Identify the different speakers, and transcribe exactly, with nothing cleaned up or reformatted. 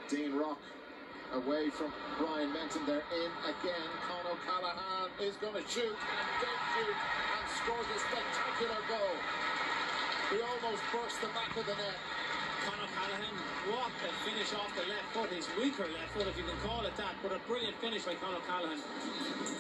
Speaker 1: Dean Rock away from Brian Menton. They're in again. Con O'Callaghan is going to shoot and dead shoot and scores a spectacular goal. He almost burst the back of the net.
Speaker 2: Con O'Callaghan, what a finish off the left foot, his weaker left foot if you can call it that, but a brilliant finish by Con O'Callaghan.